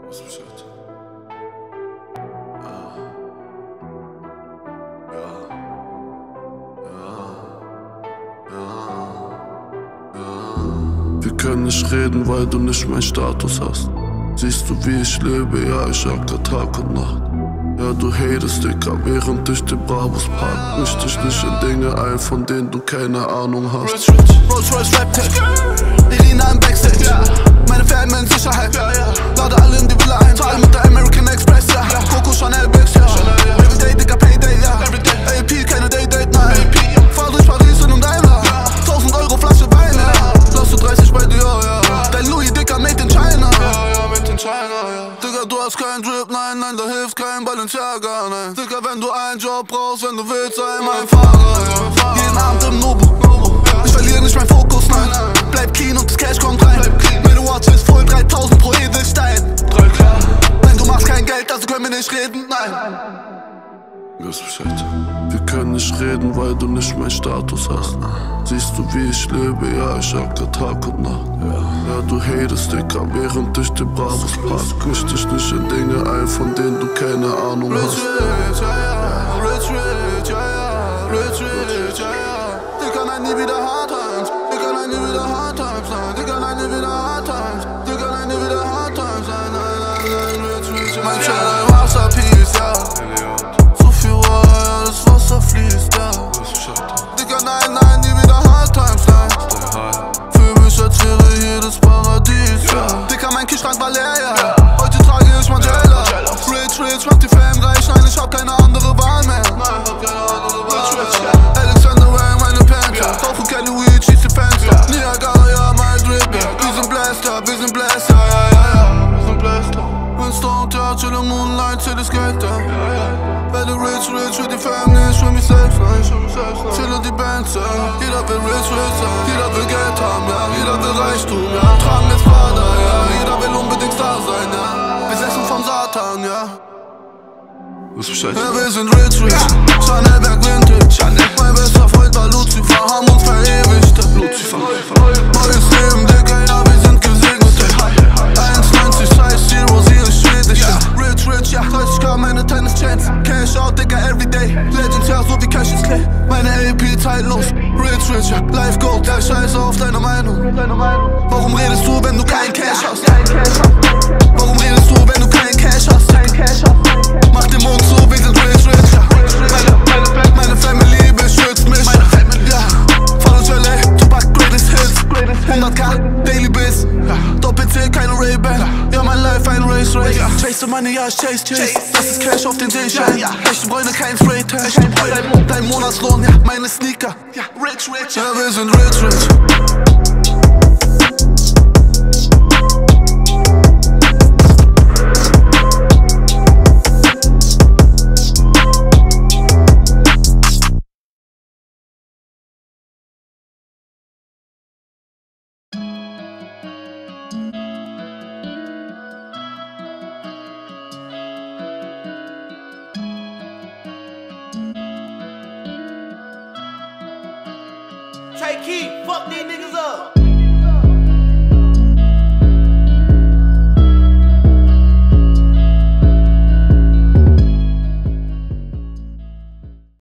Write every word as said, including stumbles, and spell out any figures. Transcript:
Weiß Bescheid. Ja. Ja. Ja. Ja. Ja. Wir können nicht reden, weil du nicht meinen Status hast. Siehst du, wie ich lebe? Ja, ich jagte Tag und Nacht. Ja, du hatest, Dicker, während ich den Bravos park. Misch dich nicht in Dinge ein, von denen du keine Ahnung hast. Rich, rich, Rolls Royce Rap Tech, Irina im Backstage, yeah. Meine Fan in Sicherheit, yeah, yeah. Lade alle in die Villa ein, zahle mit der American Express, ja, yeah. Coco Chanel Bags, ja, yeah. Everyday, Dicker, Payday, ja, yeah. A P, keine Day-Date, nein. Fahr durch Paris in einem Daimler, tausend Euro Flasche Wein, ja, yeah. Lass du dreißig bei dir, ja, yeah. Dein Louis, Dicker, made in China, ja, ja, made in China, ja. Digga, du hast keinen Drip, nein, nein, da hilft kein Balenciaga, nein. Digga, wenn du einen Job brauchst, wenn du willst, sei mein Fahrer, ja. Jeden Abend im Nobu, ich verliere nicht meinen Fokus, nein. Bleib clean und das Cash kommt rein. Meine Watch ist voll, dreitausend pro Edelstein. Wenn du machst kein Geld, also können wir nicht reden, nein. Weiß Bescheid. Wir können nicht reden, weil du nicht meinen Status hast. Siehst du, wie ich lebe? Ja, ich jagte Tag und Nacht. Ja, du hatest, Dicker, während ich den Bravos park. Misch dich nicht in Dinge ein, von denen du keine Ahnung hast. Rich, rich, ja, ja. Rich, rich, ja, ja. Rich, rich, ja, ja. Dicker, nein, nie wieder Hard Times. Dicker, nein, nie wieder Hard Times, nein. Dicker, nein, nie wieder Hard Times. Dicker, nein, nie wieder Hard Times, nein, nein, nein, nein. Rich, rich, ja, mein Channel, ein Wasserpiece, ja. So viel Wasser, ja, das Wasser fließt, ja. Dicker, nein, nein, nie wieder Hard Times, nein. Für mich als wäre hier das Paradies, ja. Dicker, mein Kühlschrank war leer, ja. Heute trage ich Mandela. Rich, rich, macht die Fame reich, nein, ich hab keine andere Wahl mehr. Nein, hab keine andere Wahl mehr. Alexander Wang, meine Pants, ja. Rauche keine Weed, schieß die Fenster. Niagara, ja, mein Drip, ja. Wir sind Blaster, wir sind Blaster, ja, ja, ja. Wir sind Blaster. Winston, ja, chill im Moonlight, chill das Geld, ja. Werde rich, rich, für die Fam, nicht für mich selbst, nein. Chille die Bands, ja. Jeder will rich, rich sein. Jeder will Geld haben, ja. Jeder will Reichtum, ja. Tragen jetzt Prada, ja. Jeder will unbedingt Star sein, ja. Wir essen vom Satan, ja. Weiß Bescheid. Ja, wir sind rich, rich, Chanel Berg Vintage, Chanel. Mein bester Freund war Lucifer, haben uns verewigt, Lucifer. Neues Leben, Digga, ja, wir sind gesegnet. eins neunzig, Size Zero, sie ist schwedisch, ja. Rich, rich, ja, dreißig K, meine Tennis-Chance. Cash out, Digga, everyday. Legends, ja, so wie Cash is Clay. Meine A P zeitlos. Rich, rich, ja, Life Gold, ja, scheiße auf deine Meinung. Warum redest du, wenn du kein Cash hast? Warum redest du, wenn du kein Cash hast? Mach den Mund zu, wir sind rich, rich, ja. Meine, meine Family beschützt mich, ja. Von uns L A, Tupac, greatest hits. hundert K, Daily Biz, Doppel-C, keine Ray-Ban. Ja, mein Life ein Race, Race. Chase the money, ja, ich chase, chase. Das ist Cash auf den Seeschein. Echte Freunde, kein Spray-Tan. Dein Monatslohn, ja, meine Sneaker. Rich, rich, ja, wir sind rich, rich. Take key, fuck these niggas up.